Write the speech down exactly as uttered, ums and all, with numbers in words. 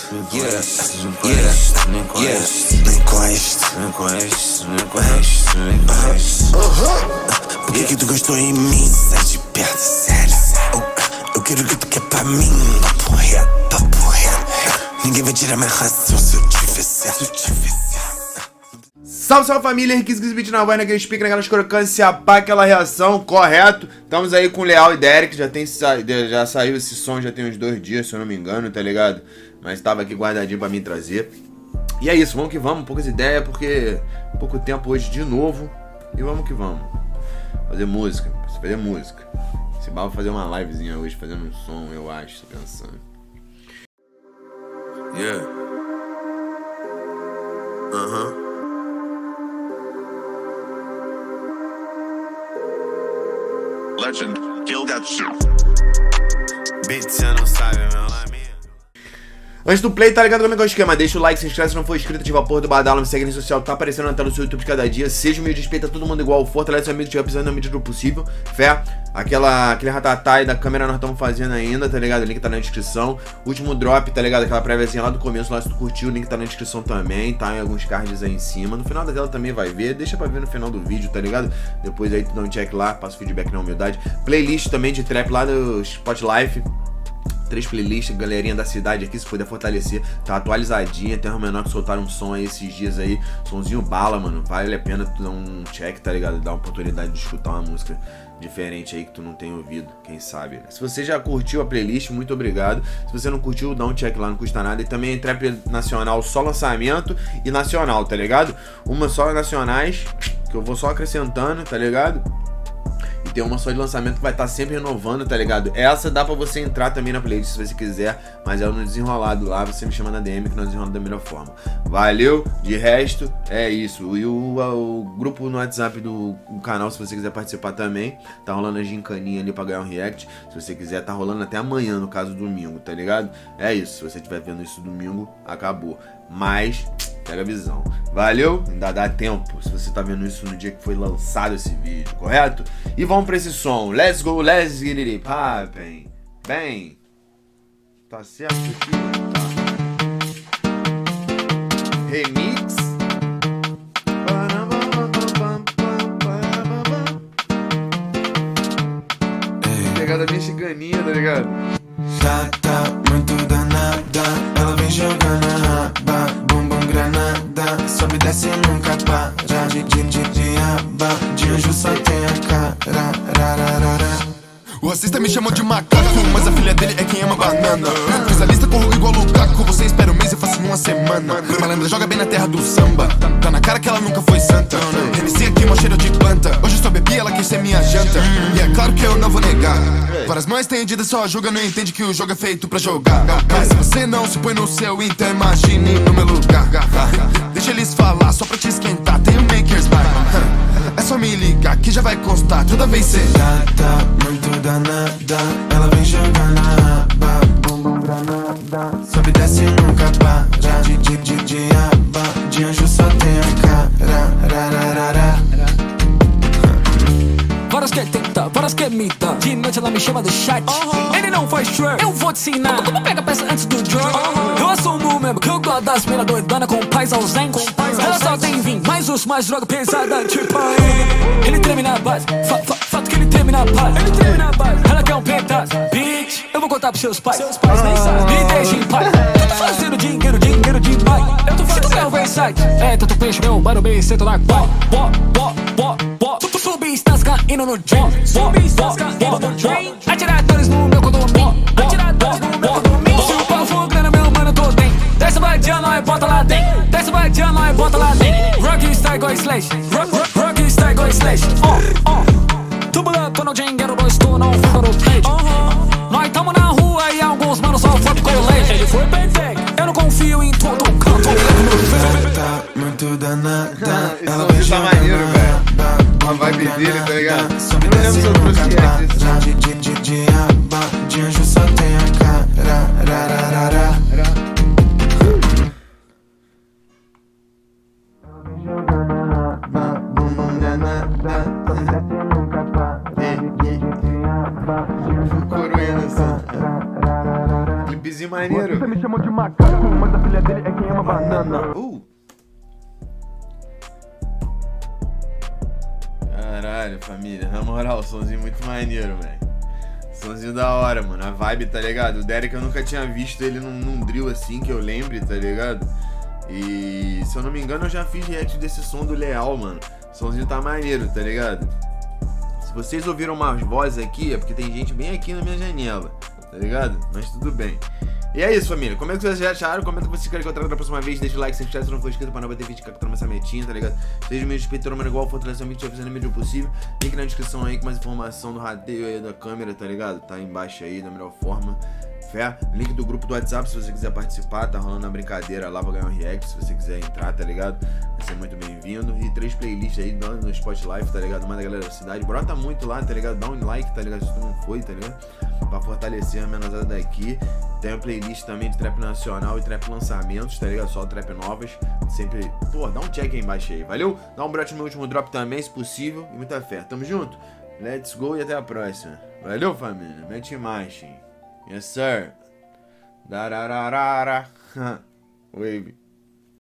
Yeah, yeah, nem conhece, nem conhece, nem conhece, nem conhece, nem conhece. Por que que tu gostou em mim? Sai de perto, sério. Eu quero o que tu quer pra mim. Papo reto, papo reto. Ninguém vai tirar minha razão se eu te fizer, se eu te fizer. Salve, salve família, Henrique Beat na voz, naquele speaker, naquelas crocâncias, pá, aquela reação, correto. Estamos aí com o Leal e Derek, já, tem, já saiu esse som, já tem uns dois dias, se eu não me engano, tá ligado? Mas tava aqui guardadinho pra mim trazer. E é isso, vamos que vamos, poucas ideias, porque pouco tempo hoje de novo. E vamos que vamos. Fazer música, fazer música. Se vai fazer uma livezinha hoje, fazendo um som, eu acho, tô pensando. Yeah. Aham. Uh-huh. Legend, kill that shit. Bitch, você não sabe, meu nome. Antes do play, tá ligado como é que é o esquema? Deixa o like, se inscreve se não for inscrito, ativa a porra do badalo, me segue na rede social, tá aparecendo na tela do seu YouTube de cada dia. Seja humilde, respeita todo mundo igual, fortalece seu amigo, tiver precisando na medida do possível. Fé, aquela, aquele ratatai da câmera nós estamos fazendo ainda, tá ligado? O link tá na descrição. Último drop, tá ligado? Aquela préviazinha lá do começo, lá se tu curtiu, o link tá na descrição também, tá? Em alguns cards aí em cima. No final da tela também vai ver, deixa pra ver no final do vídeo, tá ligado? Depois aí tu dá um check lá, passa o feedback na humildade. Playlist também de trap lá do Spotlife. Três playlists, galerinha da cidade aqui, se puder fortalecer, tá atualizadinha. Tem um menor que soltaram um som aí esses dias aí, somzinho bala, mano. Vale a pena tu dar um check, tá ligado? Dar uma oportunidade de escutar uma música diferente aí que tu não tem ouvido, quem sabe, né? Se você já curtiu a playlist, muito obrigado. Se você não curtiu, dá um check lá, não custa nada. E também é trap nacional, só lançamento e nacional, tá ligado? Uma só nacionais, que eu vou só acrescentando, tá ligado? E tem uma só de lançamento que vai estar sempre renovando, tá ligado? Essa dá pra você entrar também na playlist se você quiser, mas é no desenrolado lá, você me chama na D M que nós desenrolamos da melhor forma. Valeu, de resto, é isso. E o, o grupo no WhatsApp do, do canal, se você quiser participar também, tá rolando a gincaninha ali pra ganhar um react. Se você quiser, tá rolando até amanhã, no caso domingo, tá ligado? É isso, se você estiver vendo isso domingo, acabou. Mas pega a visão. Valeu? Ainda dá tempo se você tá vendo isso no dia que foi lançado esse vídeo, correto? E vamos pra esse som. Let's go, let's get it poppin'. Bem, tá certo aqui? Tá. Remix. Pegada mexicaninha, tá ligado? Tá, tá muito danada. Ela vem jogando a raba, bumbum granada. Sobe e desce e nunca para. De, de, de, de aba, de anjo só tem a cara. Rararara. O racista me chamou de macaco, mas a filha dele é quem ama banana. Fiz a lista, corro igual Lukaku. Você espera um mês, eu faço em uma semana. Malandra joga bem na terra do samba. Tá na cara que ela nunca foi santa. M C aqui, mó cheiro de planta. Hoje eu só bebi, ela quis ser minha janta. E é claro que eu não vou negar. Várias mães estendidas só julga, não entende que o jogo é feito pra jogar. Mas se você não se põe no seu, então imagine no meu lugar. Deixa eles falar, só pra te esquentar. Tem o Makers Bar. É só me ligar que já vai constar. Toda vez cê tá, tá muito danada. Ela vem jogando a raba, bumbum granada. Sobe e desce e nunca para. De, de, de, de aba, de anjo só tem a cara. Rararara. Várias quer tentar, várias quer me dar. De noite ela me chama de chat. uh-huh. Ele não faz trap, eu vou te ensinar. Como pega a peça antes do drop. uh-huh. Eu assumo mesmo que eu gosto das mina doidana com pais ausentes. Ela só tem vinho, mas os mais droga pesada tipo aí. Ele treme na base, fa fa fato que ele treme na base. Ele treme na base, ela quer um pedaço. Bitch, eu vou contar pros seus pais. Seus pais nem sabem, me deixa em paz. Eu tô fazendo dinheiro, dinheiro demais. Eu tô fazendo meu Versace. É, tanto peixe, meu mano, bem sento na qual. Bo, bo, bo, bo. Subi, estás caindo no dream. Subi, estás caindo no dream. Atiradores no meu condomínio. Atiradores no meu condomínio. Se o pau for grana, meu mano, tô dentro. Desce badiano, nós bota lá dentro. Desce badiano, nós bota lá dentro. Rockstar igual Slash. Rockstar igual Slash. Oh, oh. Tubula, tô no dinheiro, não estou, não fico no page. Nós tamo na rua e alguns manos só foram colégio. Ele foi perfeito. Eu não confio em todo canto. Tá muito danada. Ela Esse som tá maneiro, velho. Uma vibe dele, tá ligado? Eu não lembro se eu trouxe react. De, de, de, de aba, de anjo só tem a cara. Rararara. Jogando a raba, bumbum danada. Você me chamou de macaco, mas a filha dele é quem ama banana. Uh! Caralho, família. Na moral, somzinho muito maneiro, velho. Somzinho da hora, mano. A vibe, tá ligado? O Derek eu nunca tinha visto ele num, num drill assim, que eu lembre, tá ligado? E se eu não me engano, eu já fiz react desse som do Leal, mano. O somzinho tá maneiro, tá ligado? Se vocês ouviram umas vozes aqui, é porque tem gente bem aqui na minha janela, tá ligado? Mas tudo bem. E é isso, família. Como é que vocês já acharam? Comenta o que vocês querem que eu traga da próxima vez. Deixa o like, se inscreve se não for inscrito pra não bater vídeo que eu essa metinha, tá ligado? Seja meio respeito, mano, igual fortalecendo o vídeo, fazendo o mídia possível. Link na descrição aí com mais informação do rateio aí da câmera, tá ligado? Tá aí embaixo aí, da melhor forma. Fé? Link do grupo do WhatsApp se você quiser participar, tá rolando uma brincadeira lá, vou ganhar um react se você quiser entrar, tá ligado? Vai ser muito bem-vindo. E três playlists aí no Spotify, tá ligado? Manda a galera da cidade, brota muito lá, tá ligado? Dá um like, tá ligado? Se tu não foi, tá ligado? Pra fortalecer a menosada daqui. Tem uma playlist também de trap nacional e trap lançamentos, tá ligado? Só trap novas. Sempre, pô, dá um check aí embaixo aí, valeu? Dá um brote no meu último drop também, se possível. E muita fé. Tamo junto? Let's go e até a próxima. Valeu, família? Mete marcha, hein? Yes, sir. Darararara. Wave.